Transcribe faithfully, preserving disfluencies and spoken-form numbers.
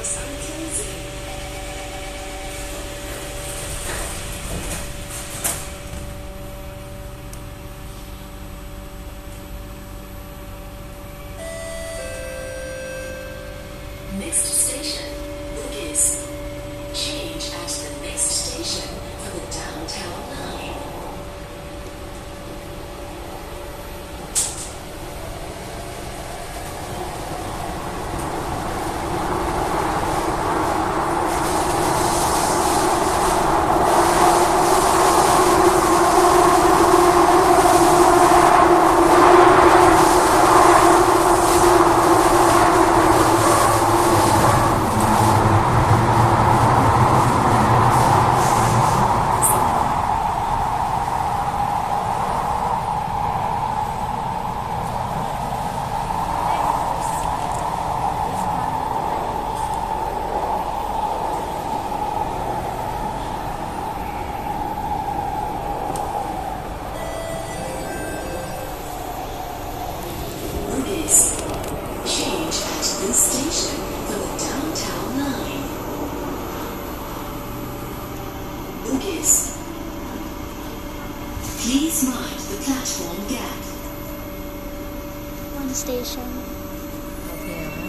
Doors are closing. Next station, Bugis. Change at the next station for the downtown line. Change at this station for the downtown line. Bugis. Please mind the platform gap. One station. Okay.